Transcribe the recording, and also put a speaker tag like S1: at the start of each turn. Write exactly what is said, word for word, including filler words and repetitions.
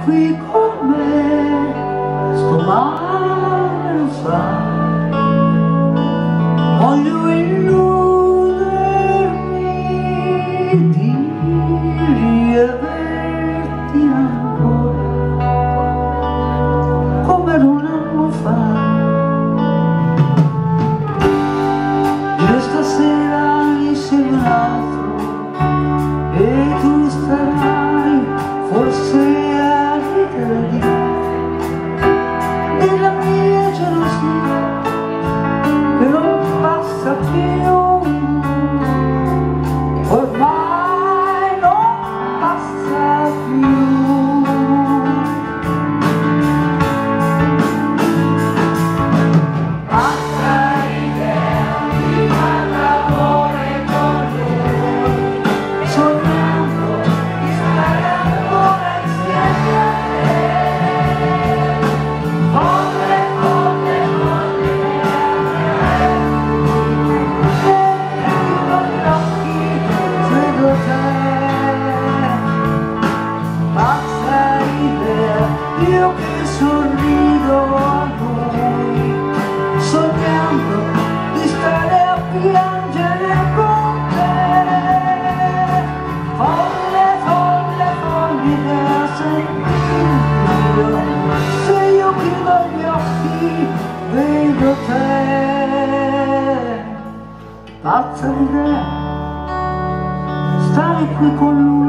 S1: qui con me, sto male lo sai, voglio illudermi di riaverti ancora come ero un anno fa. Io stasera insieme un altro e tu starai forse a ridere di me, della mia gelosia che non passa più, ormai non passa più. Passa l'idea di far l'amore con lui, sognando di stare ancora insieme a te. Folle, folle, folle e chiudo gli occhi, vedo te. Pazza idea, io che sorrido a noi, sognando di stare a piangere con te. Folle, folle, folle idea, sentilo, se io chiudo gli occhi vedo te. Pazza idea, stare qui con lui,